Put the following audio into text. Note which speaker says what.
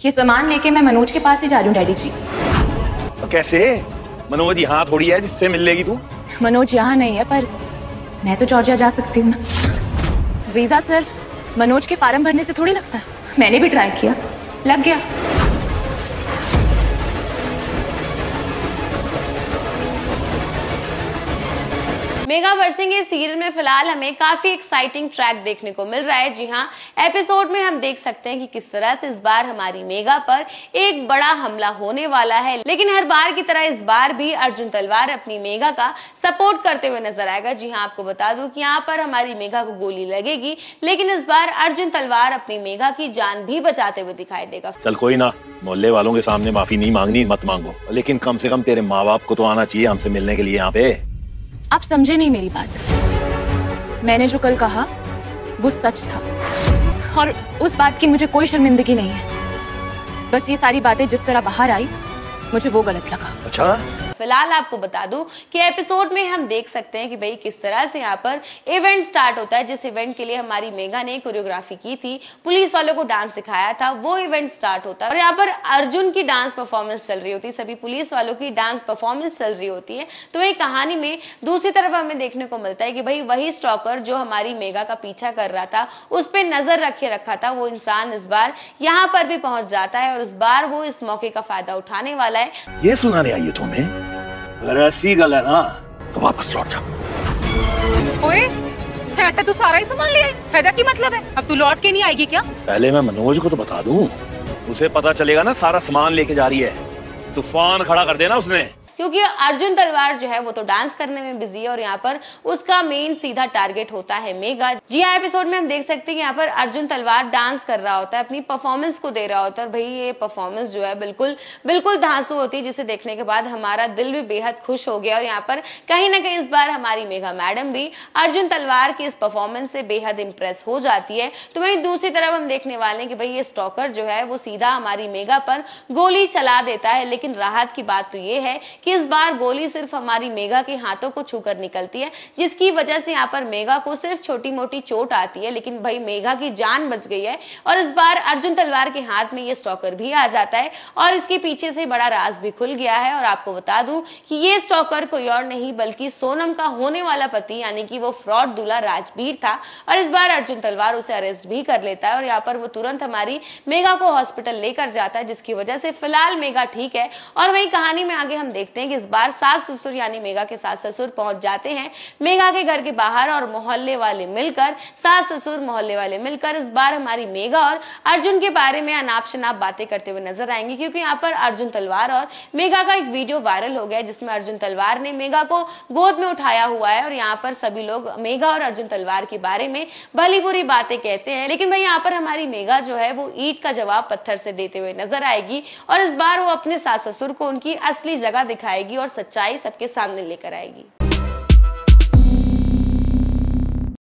Speaker 1: ये सामान लेके मैं मनोज के पास ही जा रही हूँ डैडी जी।
Speaker 2: तो कैसे? मनोज यहाँ थोड़ी है जिससे मिल लेगी तू।
Speaker 1: मनोज यहाँ नहीं है, पर मैं तो जॉर्जिया जा सकती हूँ ना। वीजा सिर्फ मनोज के फार्म भरने से थोड़ी लगता है। मैंने भी ट्राई किया, लग गया।
Speaker 3: मेगा वर्सिंग इस सीरियल में फिलहाल हमें काफी एक्साइटिंग ट्रैक देखने को मिल रहा है। जी हाँ, एपिसोड में हम देख सकते हैं कि किस तरह से इस बार हमारी मेगा पर एक बड़ा हमला होने वाला है, लेकिन हर बार की तरह इस बार भी अर्जुन तलवार अपनी मेगा का सपोर्ट करते हुए नजर आएगा। जी हाँ, आपको बता दूं कि यहाँ पर हमारी मेगा को गोली लगेगी, लेकिन इस बार अर्जुन तलवार अपनी मेगा की जान भी बचाते हुए दिखाई देगा।
Speaker 2: चल कोई ना, मोहल्ले वालों के सामने माफी नहीं मांगनी, मत मांगो, लेकिन कम से कम तेरे माँ बाप को तो आना चाहिए हमसे मिलने के लिए यहाँ पे।
Speaker 1: आप समझे नहीं मेरी बात। मैंने जो कल कहा वो सच था, और उस बात की मुझे कोई शर्मिंदगी नहीं है। बस ये सारी बातें जिस तरह बाहर आई, मुझे वो गलत लगा।
Speaker 2: अच्छा,
Speaker 3: फिलहाल आपको बता दूं कि एपिसोड में हम देख सकते हैं कि भाई किस तरह से यहाँ पर इवेंट स्टार्ट होता है। जिस इवेंट के लिए हमारी मेगा ने कोरियोग्राफी की थी, पुलिस वालों को डांस सिखाया था, वो इवेंट स्टार्ट होता है और यहाँ पर अर्जुन की डांस परफॉर्मेंस चल रही होती है, सभी पुलिस वालों की डांस परफॉर्मेंस चल रही होती है। तो वही कहानी में दूसरी तरफ हमें देखने को मिलता है कि भाई वही स्टॉकर जो हमारी मेगा का पीछा कर रहा था, उस पर नजर रखे रखा था, वो इंसान इस बार यहाँ पर भी पहुंच जाता है और इस बार वो इस मौके का फायदा उठाने वाला है।
Speaker 2: ये सुनाने आई है तुम्हें? अगर ऐसी गल है ना तो वापस लौट जा।
Speaker 4: ओए, है तू सारा ही सामान ले आई। फायदा की मतलब है? अब तू लौट के नहीं आएगी क्या?
Speaker 2: पहले मैं मनोज को तो बता दूं, उसे पता चलेगा ना सारा सामान लेके जा रही है, तूफान खड़ा कर देना उसने।
Speaker 3: क्योंकि अर्जुन तलवार जो है वो तो डांस करने में बिजी है और यहाँ पर उसका मेन सीधा टारगेट होता है मेगा। जी हाँ, एपिसोड में हम देख सकते हैं कि यहाँ पर अर्जुन तलवार डांस कर रहा होता है, अपनी परफॉर्मेंस को दे रहा होता है और भाई ये परफॉर्मेंस जो है बिल्कुल बिल्कुल धांसू होती है, जिसे देखने के बाद हमारा दिल भी बेहद खुश हो गया। और यहाँ पर कहीं ना कहीं इस बार हमारी मेगा मैडम भी अर्जुन तलवार की इस परफॉर्मेंस से बेहद इंप्रेस हो जाती है। तो वहीं दूसरी तरफ हम देखने वाले हैं कि भाई ये स्टॉकर जो है वो सीधा हमारी मेगा पर गोली चला देता है, लेकिन राहत की बात तो ये है कि इस बार गोली सिर्फ हमारी मेगा के हाथों को छूकर निकलती है, जिसकी वजह से यहाँ पर मेगा को सिर्फ छोटी मोटी चोट आती है, लेकिन भाई मेगा की जान बच गई है। और इस बार अर्जुन तलवार के हाथ में ये स्टॉकर भी आ जाता है और इसके पीछे से बड़ा राज भी खुल गया है। और आपको बता दूं कि ये स्टॉकर कोई और नहीं बल्कि सोनम का होने वाला पति यानी कि वो फ्रॉड दूल्हा राजवीर था। और इस बार अर्जुन तलवार उसे अरेस्ट भी कर लेता है और यहाँ पर वो तुरंत हमारी मेगा को हॉस्पिटल लेकर जाता है, जिसकी वजह से फिलहाल मेगा ठीक है। और वही कहानी में आगे हम देखते हैं कि इस बार सास ससुर यानी मेगा के सास ससुर पहुंच जाते हैं मेगा के घर के बाहर और मोहल्ले वाले मिलकर, सास ससुर मोहल्ले वाले मिलकर इस बार हमारी मेगा और अर्जुन के बारे में अनाप शनाप बातें करते हुए नजर आएंगे। क्योंकि यहाँ पर अर्जुन तलवार और मेगा का एक वीडियो वायरल हो गया जिसमें अर्जुन तलवार ने मेगा को गोद में उठाया हुआ है और यहाँ पर सभी लोग मेगा और अर्जुन तलवार के बारे में भली बुरी बातें कहते हैं। लेकिन भाई यहाँ पर हमारी मेगा जो है वो ईंट का जवाब पत्थर से देते हुए नजर आएगी और इस बार वो अपने सास ससुर को उनकी असली जगह दिखाएगी और सच्चाई सबके सामने लेकर आएगी।